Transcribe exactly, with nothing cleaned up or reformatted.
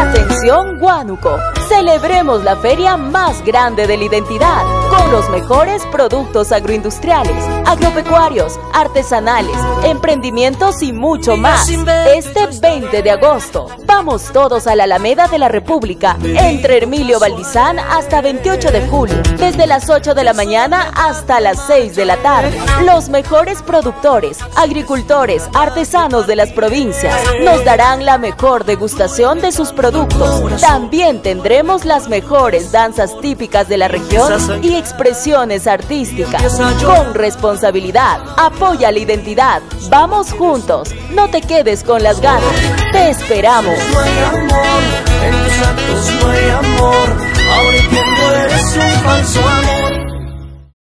Atención Huánuco, celebremos la feria más grande de la identidad con los mejores productos agroindustriales, agropecuarios, artesanales, emprendimientos y mucho más. Este veinte de agosto, vamos todos a la Alameda de la República, entre Hermilio Valdizán hasta veintiocho de julio, desde las ocho de la mañana hasta las seis de la tarde. Los mejores productores, agricultores, artesanos de las provincias nos darán la mejor degustación de sus productos. También tendremos las mejores danzas típicas de la región y expresiones artísticas. Con responsabilidad, apoya la identidad. Vamos juntos, no te quedes con las ganas. Te esperamos. No hay amor, en tus actos no hay amor. Ahora entiendo, eres un falso amor.